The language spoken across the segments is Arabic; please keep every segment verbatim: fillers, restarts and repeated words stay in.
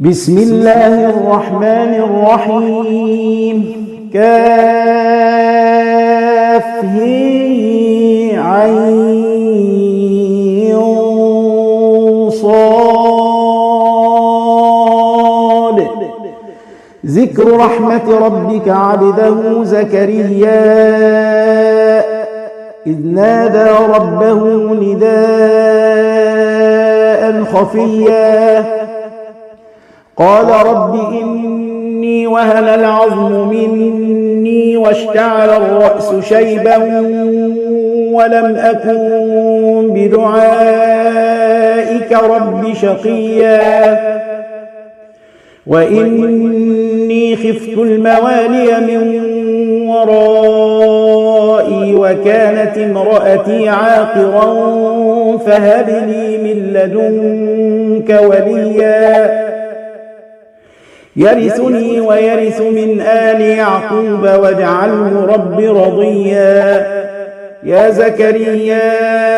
بسم الله الرحمن الرحيم. كاف هي عين صاد. ذكر رحمة ربك عبده زكريا إذ نادى ربه نداء خفيا قال رب إني وهن العظم مني واشتعل الرأس شيبا ولم أكن بدعائك رب شقيا وإني خفت الموالي من ورائي وكانت امرأتي عاقرا فهب لي من لدنك وليا يرثني ويرث من آل يعقوب واجعله رب رضيا. يا زكريا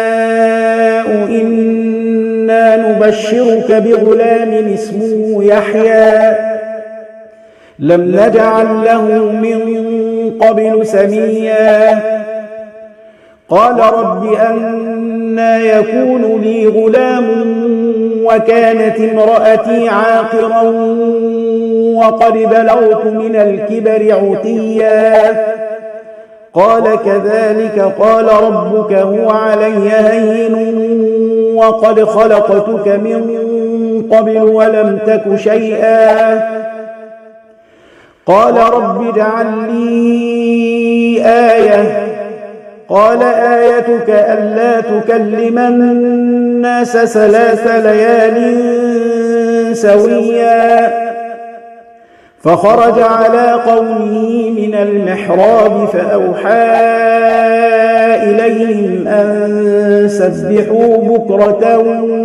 إنا نبشرك بغلام اسمه يحيى لم نجعل له من قبل سميا قال رب أنى يكون لي غلام وكانت امرأتي عاقرا وقد بلغت من الكبر عتيا قال كذلك قال ربك هو علي هين وقد خلقتك من قبل ولم تك شيئا قال رب اجعل لي آية قال آيتك ألا تكلم الناس ثلاث ليال سويا فخرج على قومه من المحراب فأوحى إليهم أن سبحوا بكرة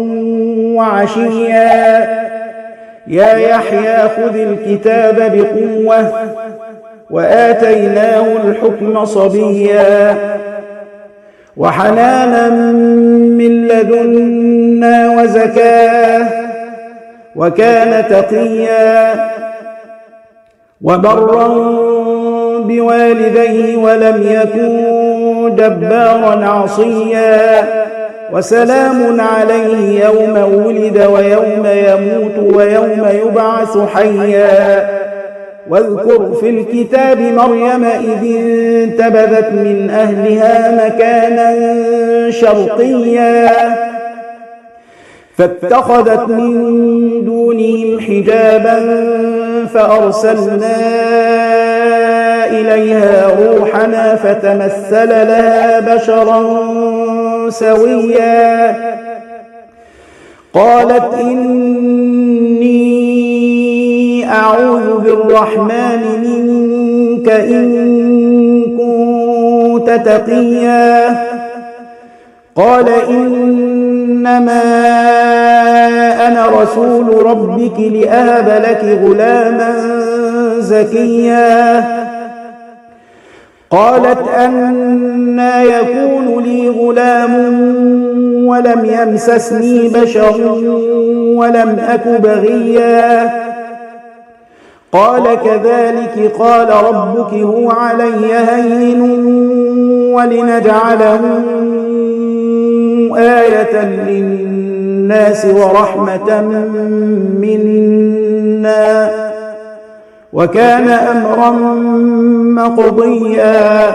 وعشيا يا يحيى خذ الكتاب بقوة وآتيناه الحكم صبيا وحنانا من لدنا وزكاة وكان تقيا وبرا بوالديه ولم يكن جبارا عصيا وسلام عليه يوم ولد ويوم يموت ويوم يبعث حيا واذكر في الكتاب مريم إذ انتبذت من أهلها مكانا شرقيا فاتخذت من دونهم حجابا فأرسلنا إليها روحنا فتمثل لها بشرا سويا قالت إني أعوذ بالرحمن منك إن كنت تقيا قال إنما أنا رسول ربك لأهب لك غلاما زكيا قالت أنى يكون لي غلام ولم يمسسني بشر ولم أك بغيا قال كذلك قال ربك هو علي هين ولنجعله آية للناس ورحمة منا وكان أمرا مقضيا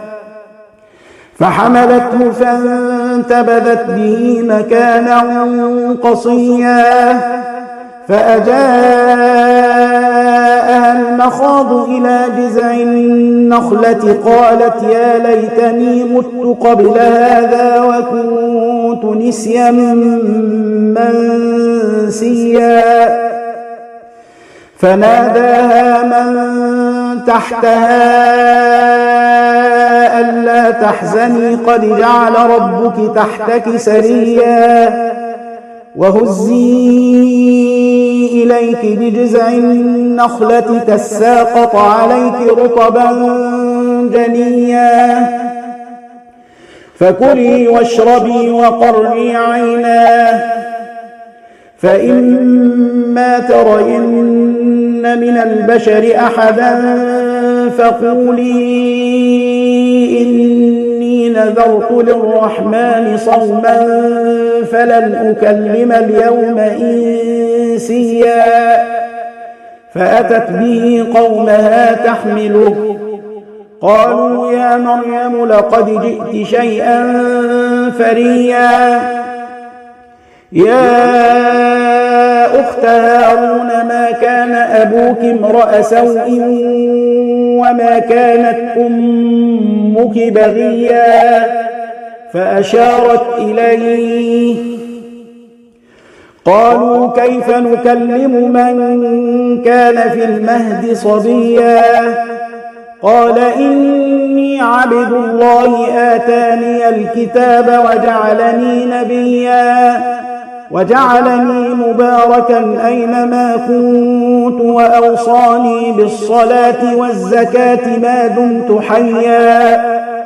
فحملته فانتبذت به مكانا قصيا فأجاءها المخاض إلى جذع النخلة قالت يا ليتني مت قبل هذا وكنت نسيا منسيا فناداها من تحتها ألا تحزني قد جعل ربك تحتك سريا وهزي إليك بجذع النخلة تساقط عليك رطبا جنيا فكلي واشربي وقري عينا فإما ترين من البشر أحدا فقولي إني نذرت للرحمن صوما فلن أكلم اليوم إنسيا فأتت به قومها تحمله قالوا يا مريم لقد جئت شيئا فريا يا أخت هارون ما كان أبوك امرأ سوء وما كانت أمك بغيا فأشارت إليه قالوا كيف نكلم من كان في المهد صبيا قال إني عبد الله آتاني الكتاب وجعلني نبيا وجعلني مباركا أينما كنت وأوصاني بالصلاة والزكاة ما دمت حيا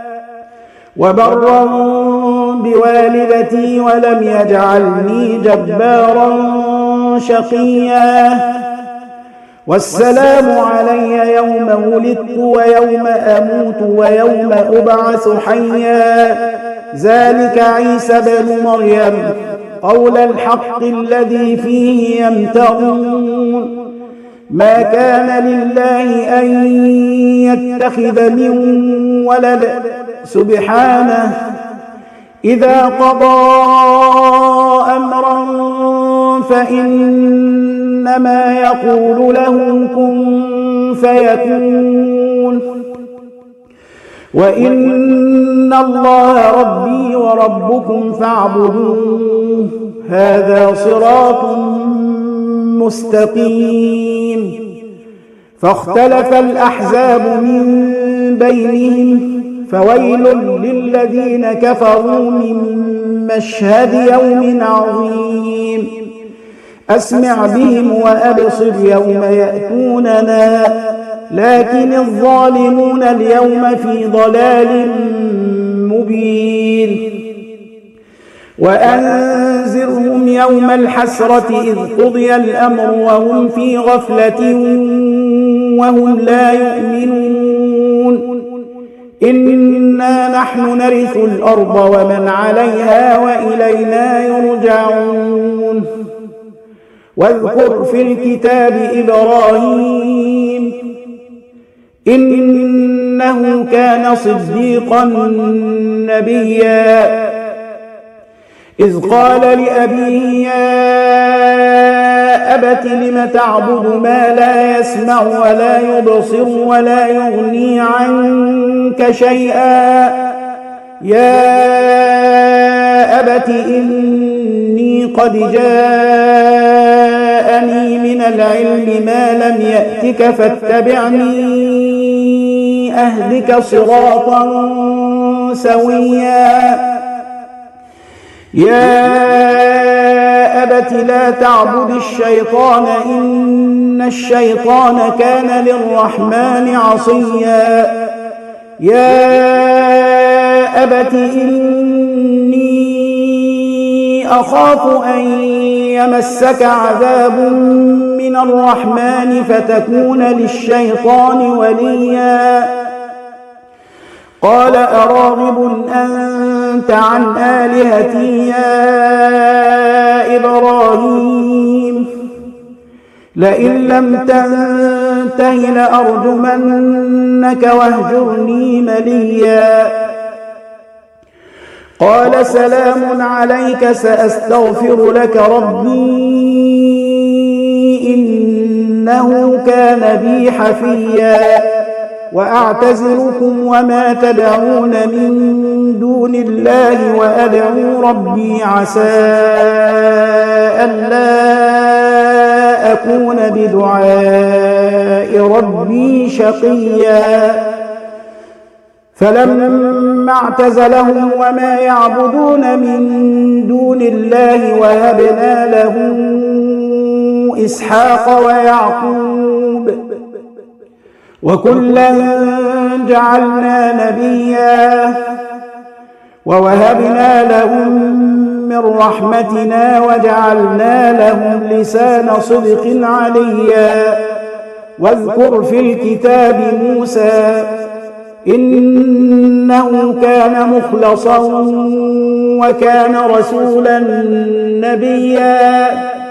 وبرا بوالدتي ولم يجعلني جبارا شقيا والسلام علي يوم ولدت ويوم أموت ويوم أبعث حيا ذلك عيسى بن مريم قول الحق الذي فيه يمترون ما كان لله أن يتخذ من ولد سبحانه إذا قضى أمرا فإنما يقول له كن فيكون وإن الله ربي وربكم فاعبدوه هذا صراط مستقيم فاختلف الأحزاب من بينهم فويل للذين كفروا من مشهد يوم عظيم أسمع بهم وأبصر يوم يأتوننا لكن الظالمون اليوم في ضلال مبين وأنذرهم يوم الحسرة إذ قضي الأمر وهم في غفلة وهم لا يؤمنون إنا نحن نرث الأرض ومن عليها وإلينا يرجعون واذكر في الكتاب إبراهيم إنه كان صديقا نبيا إذ قال لأبيه يا أبت لم تعبد ما لا يسمع ولا يبصر ولا يغني عنك شيئا يا أبت إني قد جاءني من العلم ما لم يأتك فاتبعني أهدك صراطا سويا يا أبت لا تعبد الشيطان إن الشيطان كان للرحمن عصيا يا أبت إني أخاف أن يمسك عذاب من الرحمن فتكون للشيطان وليا قال أراغب أنت عن آلهتي يا إبراهيم لئن لم تنته لأرجمنك واهجرني مليا قال سلام عليك سأستغفر لك ربي إنه كان بي حفيا وأعتزلكم وما تدعون من دون الله وأدعو ربي عسى ألا أكون بدعاء ربي شقيا فلما اعتزلهم وما يعبدون من دون الله وهبنا له إسحاق ويعقوب وكلا جعلنا نبيا ووهبنا لهم من رحمتنا وجعلنا لهم لسان صدق عليا. واذكر في الكتاب موسى إنه كان مخلصا وكان رسولا نبيا.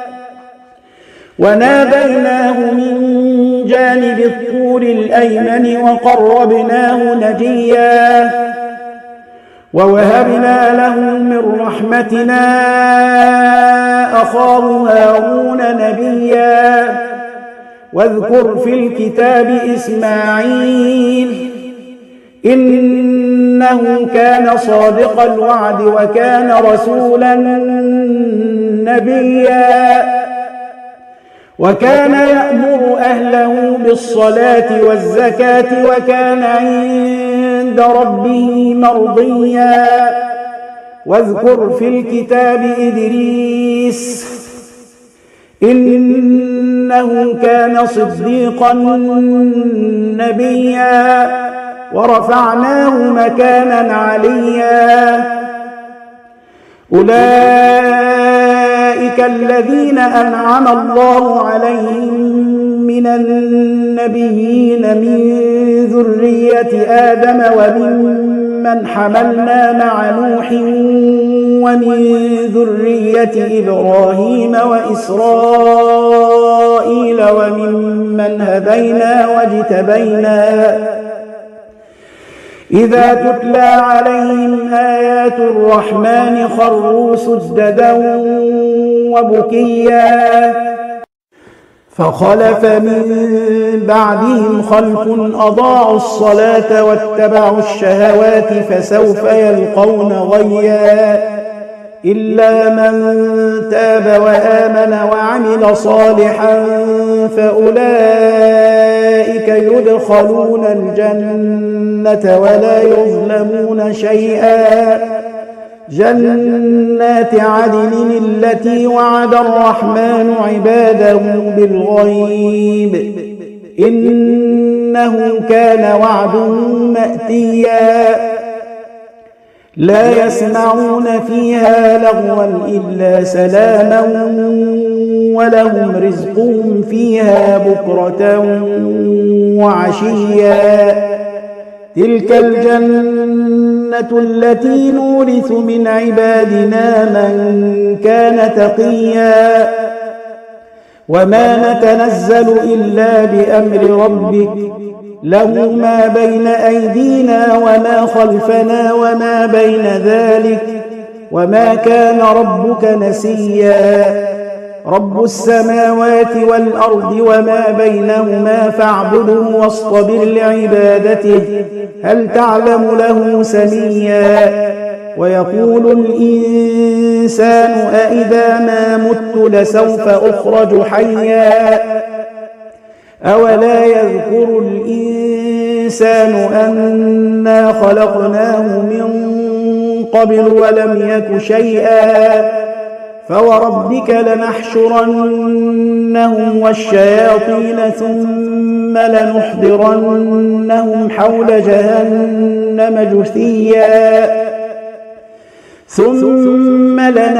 وناديناه من جانب الطور الأيمن وقربناه نجيا. ووهبنا له من رحمتنا أخاه هارون نبيا. واذكر في الكتاب إسماعيل إنه كان صادق الوعد وكان رسولا نبيا. وكان يأمر أهله بالصلاة والزكاة وكان عند ربه مرضيا. واذكر في الكتاب إدريس إنه كان صديقا نبيا. ورفعناه مكانا عليا. أولئك الذين أنعم الله عليهم من النبيين من ذرية آدم وممن حملنا مع نوح ومن ذرية إبراهيم وإسرائيل وممن هدينا واجتبينا. إذا تتلى عليهم آيات الرحمن خروا سجدا وبكيا. فخلف من بعدهم خلف أضاعوا الصلاة واتبعوا الشهوات فسوف يلقون غيا. إلا من تاب وآمن وعمل صالحا فأولئك يدخلون الجنة ولا يظلمون شيئا. جنات عدن التي وعد الرحمن عباده بالغيب إنه كان وعده مأتيا. لا يسمعون فيها لغوا إلا سلاما ولهم رزقهم فيها بكرة وعشيا. تلك الجنة التي نورث من عبادنا من كان تقيا. وما نتنزل إلا بأمر ربك له ما بين أيدينا وما خلفنا وما بين ذلك وما كان ربك نسيا. رب السماوات والأرض وما بينهما فاعبده واصطبر لعبادته هل تعلم له سميا. ويقول الإنسان أإذا ما مت لسوف أخرج حيا. أولا يذكر الإنسان أنا خلقناه من قبل ولم يك شيئا. فوربك لنحشرنهم والشياطين ثم لنحضرنهم حول جهنم جثيا. ثم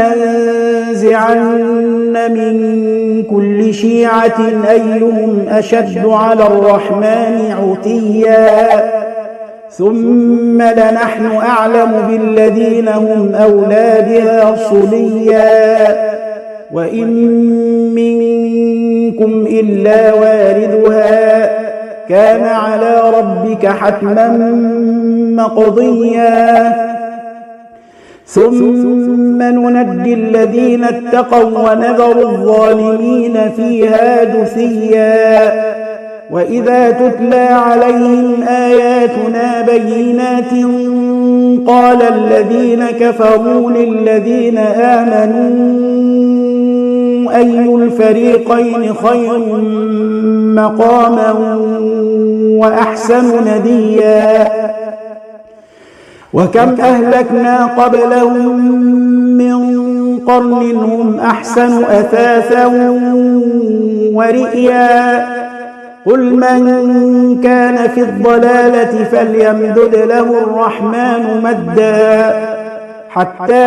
لننزعن من كل شيعة أيهم أشد على الرحمن عتيا. ثم لنحن أعلم بالذين هم أولى بها صليا. وإن منكم إلا واردها كان على ربك حتما مقضيا. ثم ننجي الذين اتقوا ونذر الظالمين فيها جثيا. وإذا تتلى عليهم آياتنا بينات قال الذين كفروا للذين آمنوا أي الفريقين خير مقاما وأحسن نديا. وكم أهلكنا قبلهم من قرن هم أحسن أثاثا ورئيا. قل من كان في الضلالة فليمدد له الرحمن مدا حتى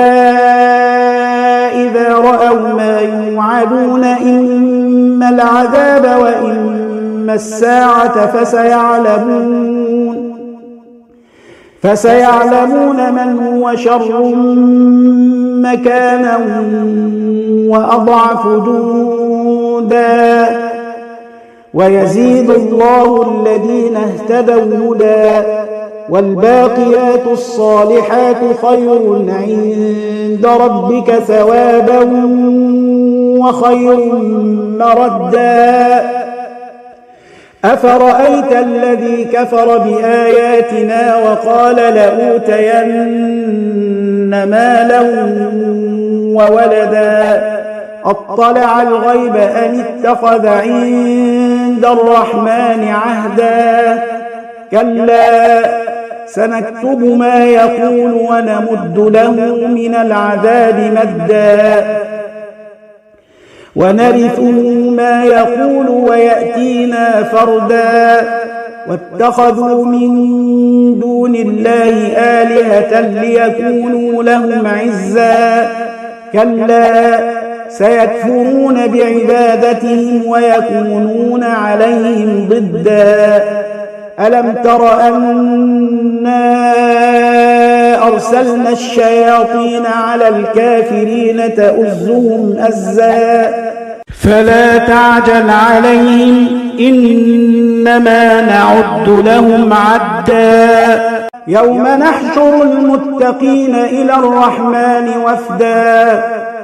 إذا رأوا ما يوعدون إما العذاب وإما الساعة فسيعلمون فسيعلمون من هو شر مكانا وأضعف جندا ويزيد الله الذين اهتدوا هدى والباقيات الصالحات خير عند ربك ثوابا وخير مردا أفرأيت الذي كفر بآياتنا وقال لأوتين مالا وولدا أطلع الغيب أم اتخذ عند الرحمن عهدا كلا سنكتب ما يقول ونمد له من العذاب مدا ونرثه ما يقول ويأتينا فردا واتخذوا من دون الله آلهة ليكونوا لهم عزا كلا سيكفرون بعبادتهم ويكونون عليهم ضدا ألم تر أنا أرسلنا الشياطين على الكافرين تؤزهم أزا فلا تعجل عليهم إنما نعد لهم عدا يوم نحشر المتقين إلى الرحمن وفدا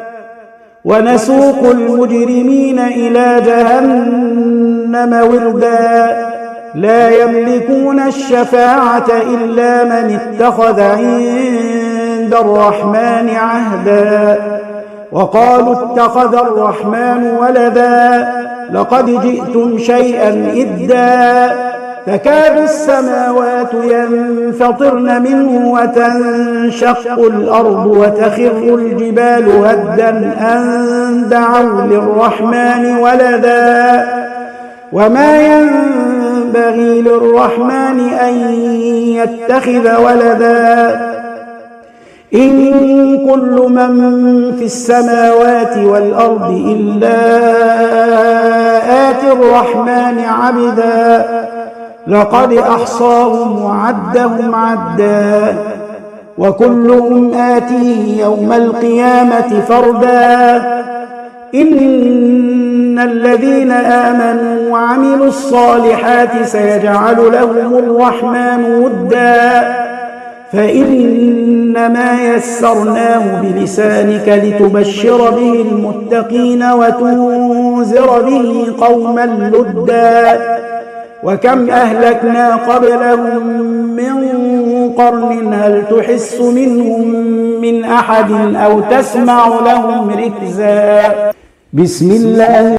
ونسوق المجرمين إلى جهنم وردا لا يملكون الشفاعة إلا من اتخذ عند الرحمن عهدا وقالوا اتخذ الرحمن ولدا لقد جئتم شيئا إدا تكاد السماوات ينفطرن منه وتنشق الأرض وتخر الجبال هدا أن دعوا للرحمن ولدا وما ينبغي للرحمن أن يتخذ ولدا إن كل من في السماوات والأرض إلا آتي الرحمن عبدا لقد أحصاهم وعدهم عدا وكلهم آتيه يوم القيامة فردا إن الذين آمنوا وعملوا الصالحات سيجعل لهم الرحمن ودا فإنما يسرناه بلسانك لتبشر به المتقين وتنذر به قوما لدا وكم أهلكنا قبلهم من قرن هل تحس منهم من أحد أو تسمع لهم ركزا بسم الله